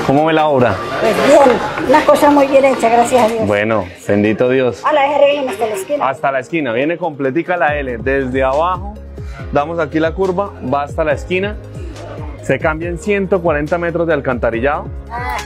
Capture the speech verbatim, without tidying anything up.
¿Cómo ve la obra? Pues bien, una cosa muy bien hecha, gracias a Dios. Bueno, bendito Dios. A la R G hasta la esquina. Hasta la esquina, viene completica la L. Desde abajo, damos aquí la curva, va hasta la esquina. Se cambian ciento cuarenta metros de alcantarillado. Ah,